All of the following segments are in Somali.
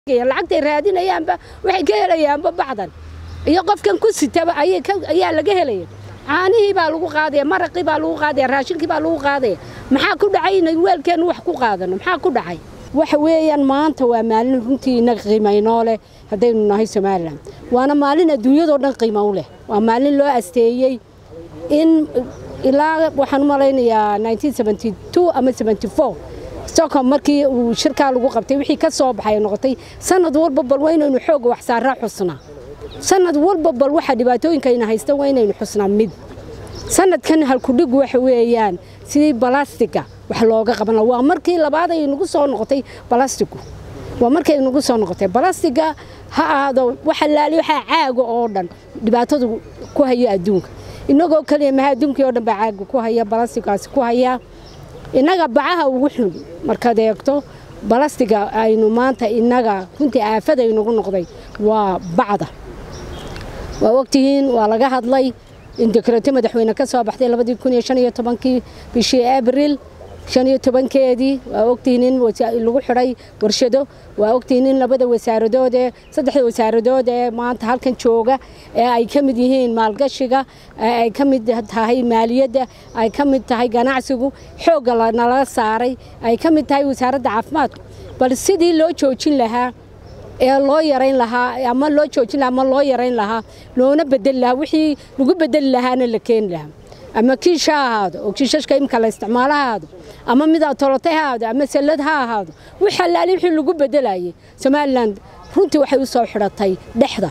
lacagtay raadinayaanba waxay ka helayaanba bacdan iyo qofkan ku sitaba ayaa laga helay caanihii baa lagu qaaday maraqii baa lagu qaaday raashinkii baa lagu qaaday maxaa ku dhacay in weelkeen wax ku qaadano maxaa ku dhacay waxa weeyaan maanta waa maalin runtii inaga qiimayno leh hadaynu nahay Soomaaliland waana maalin adduunyada oo dhan qiimo u leh waa maalin loo asteeyay in ilaa waxaan malaynayaa 1972 ama 74 Stockholm markii uu shirka lagu qabtay wixii ka soo baxay noqotay sanad walba bal weynaynu xoog wax saara xusna sanad walba bal waxa dhibaatooyinka ina haysta weynaynu xusna mid sanadkan halku dhig waxa weeyaan sidii balastiga wax looga qaban waa markii labaad ay nagu soo noqotay balastigu waa markii ay nagu soo noqotay balastiga ha aado waxa laali waxa caaga oo dhan dhibaatadu ku hayo adduunka inagoo kaliya ma adduunka oo dhan ba caaga ku haya balastigaas ku haya inaga bacaha ugu xun marka deegto balastiga aynu maanta inaga runtii aafada inagu noqday waa bacda waa waqtigiin waa laga hadlay in dekreeto madaxweyne ka soo baxday 2015 bishii Abriil 15keedii waa waqtigiin in lagu xiray warshado waa waqtigiin in labada wasaaradood saddexda wasaaradood maanta halkan jooga ee ay ka mid yihiin maalgashiga ay ka mid tahay maaliyadda ay ka mid tahay ganacsigu xooga la saaray ay ka mid tahay wasaaradda caafimaadka bal sidii loo joojin lahaa ee loo yareyn lahaa ama loo joojin lahaa ama loo yareyn lahaa loona bedel lahaa wixii lagu bedel lahaana la keen lahaa ama kiisha ahaado oo kiishashka imka la isticmaalahaado ama mid tolotay ahaado ama salad ha ahaado waxa laali wixii lagu bedelayay Somaliland runtii waxay u soo xiratay dhexda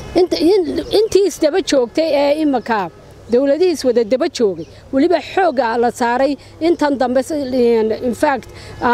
intii isdaba joogtay ee imka dawladihiis wada daba joogay waliba xooga la saaray intan dambe in fact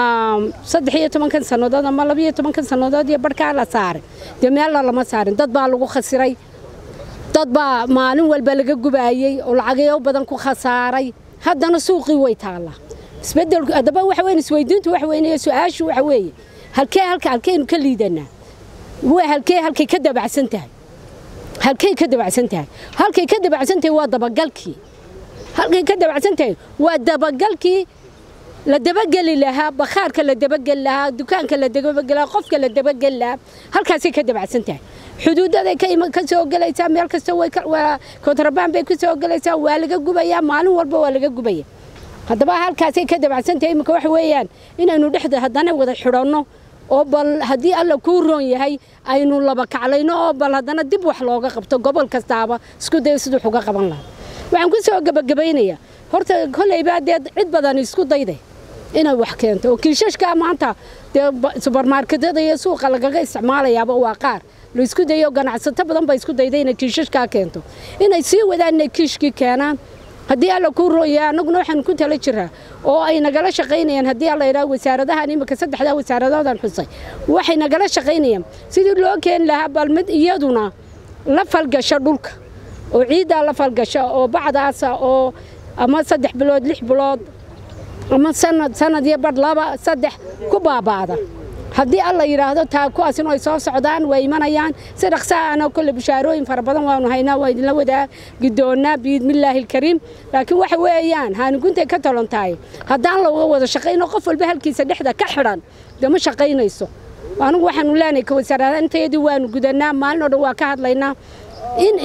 13 sanadood ama 12 sanadood iyo barka la saaray meel lama saarin dad baa lagu khasiray dad baa maalin walba laga gubaayay oo lacagayo badan ku khasaaray haddana suuqii way taala isbedel adaba waxa weyn isweydiintu waxa weyn su'aashu waxa weey halkeen ka liidana waa halkee ka dabacsan tahay halkay ka dabacsan tahay waa dabagalkii halkay ka dabacsan tahay waa dabagalkii la dabagali lahaa bakhaarka la dabagali lahaa dukaanka la dabagali lahaa qofka la dabagali lahaa halkaas ka dabacsan tahay xuduudada ka soo galaysa meel kasta way kontrabaan bay ku soo galaysaa waa laga gubayaa maalin walba waa laga gubayaa hadaba halkaas ka dabacsan tahay imka wax weeyaan inaynu dhexda hadana wada xidhano oo bal hadii alla ku roon yahay aynu laba kaclayno oo bal hadana dib wax looga qabto gobol kastaaba isku day sidoo uga qaban lahaa waxaan ku soo gabagabaynayaa horta kolayba cid badan isku dayday inay wax keento oo kiishashka maanta supermarketada iyo suuqa lagaga isticmaalayaaba waa qaar la isku dayo ganacsato badan ba isku dayday inay kiishashka keento inay sii wadaan inay kiishki keenaan hadii alla ku rooyaa anaguna waxaan ku tala jiraa oo ay nagala shaqeynayaan hadii alla yiraahdo wasaaradaha imika saddexda wasaaradood xusay waxay nagala shaqeynayaan sidii loo keen lahaa balmid iyaduna la falgasho dhulka oo ciida la falgasho oo bacdaas oo ama 3 bilood 6 bilood ama sanad iyo bad laba saddex ku baabaada hadii alla yiraahdo taa ku asin ay soo socdaan way imanayaan si dhaqso ah kullu bishaarooyin fara badan waanu haynaa waa idin la wadaa gidoona biidmillaahi kariim laakiin waxa weeyaan haan gunta ka talantaay hadaan la wada shaqeyno qof walba halkiisa dhexda ka xiran dama shaqeynayso anigu waxaan u leenahay ka wasaarada inteedii waanu gudanaa maalin oo dhan waa ka hadlaynaa in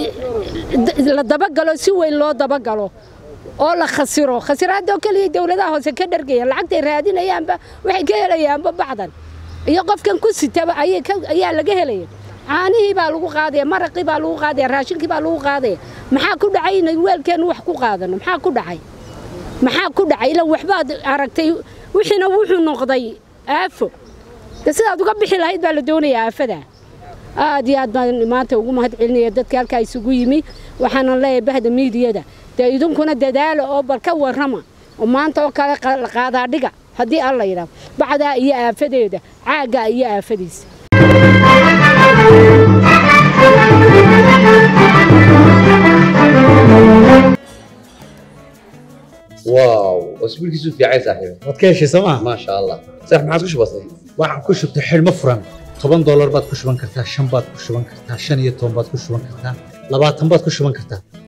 la dabagalo si weyn loo dabagalo oo la khasiraado kaliya dawladaha hoose ka dhargaya lacagtay raadinayaanba waxay ka helayaanba bacdan iyo qofkan ku sitaba ayaa laga helay caanihii baa lagu qaaday maraqii baa lagu qaaday raashinkii baa lagu qaaday maxaa ku dhacay in weelkeen wax ku qaadano maxaa ku dhacay ila waxba aragtay wixina wuxuu noqday aafo sidaad uga bixi lahayd baa la doonayaa aafada aad iyo aad baan maanta ugu mahad celinaya dadka halka isugu yimi waxaan leeyahay bahda miidiyada idinkuna dadaalo oo bal ka warrama oo maanta oo kala qaada dhiga hadii alla yiraahdo bacda iyo aafadeeda caaga iyo aafadiisa واو اسبوع كيسو في عايز صاحبي wadkeeshi sama ما شاء الله صح ما عادش بسيط waxaan ku shubtay xilmo furan $10 baad ku shuban kartaa 5 baad ku shuban kartaa 15 baad ku shuban kartaa 20 baad ku shuban kartaa